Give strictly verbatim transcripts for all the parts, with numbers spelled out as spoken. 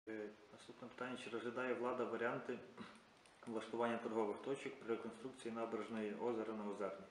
Наступне питання: чи розглядає влада варіанти влаштування торгових точок при реконструкції набережної озера на Озерній?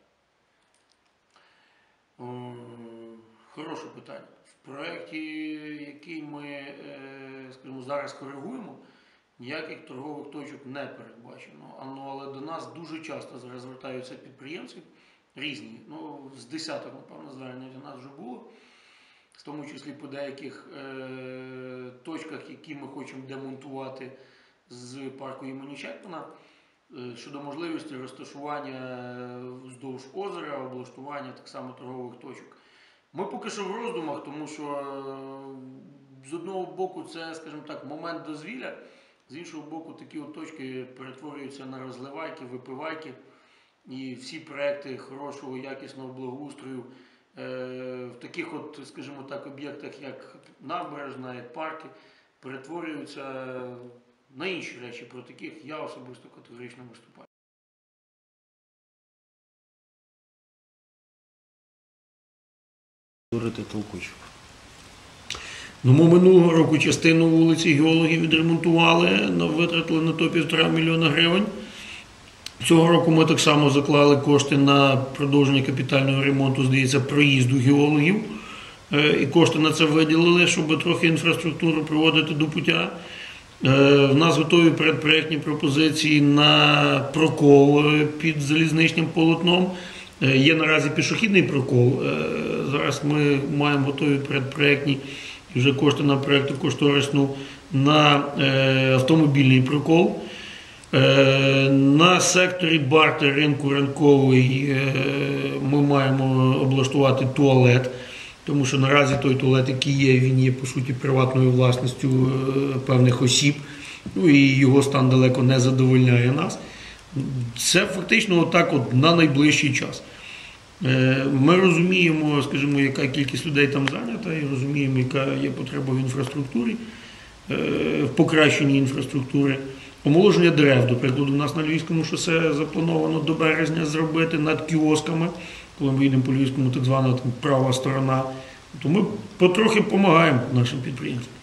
Хороше питання. В проєкті, який ми, скажімо, зараз коригуємо, ніяких торгових точок не передбачено. Але до нас дуже часто зараз звертаються підприємці різні. Ну, з десяток, напевно, звернень до нас вже було. В тому числі по деяких е, точках, які ми хочемо демонтувати з парку імені Чекмана, е, щодо можливості розташування вздовж озера, облаштування так само торгових точок. Ми поки що в роздумах, тому що е, з одного боку це, скажімо так, момент дозвілля, з іншого боку такі от точки перетворюються на розливайки, випивайки, і всі проекти хорошого, якісного благоустрою в таких от, скажімо так, об'єктах, як набережна, як парки, перетворюються на інші речі, про таких я особисто категорично виступаю. Толкучу. Ну, ми минулого року частину вулиці Геологів відремонтували, витратили на то півтора мільйона гривень. Цього року ми так само заклали кошти на продовження капітального ремонту, здається, проїзду геологів. І кошти на це виділили, щоб трохи інфраструктуру приводити до пуття. В нас готові передпроєктні пропозиції на прокол під залізничним полотном. Є наразі пішохідний прокол. Зараз ми маємо готові передпроєктні вже кошти на проєкту кошторисну на автомобільний прокол. На секторі бартер ринку Ранковий ми маємо облаштувати туалет, тому що наразі той туалет, який є, він є по суті приватною власністю певних осіб, ну і його стан далеко не задовольняє нас. Це фактично отак от на найближчий час. Ми розуміємо, скажімо, яка кількість людей там зайнята, і розуміємо, яка є потреба в інфраструктурі, в покращенні інфраструктури. Омоложення дерев, до прикладу, у нас на Львівському шосе заплановано до березня зробити над кіосками, коли ми їдемо по Львівському, так звана права сторона. То ми потрохи допомагаємо нашим підприємцям.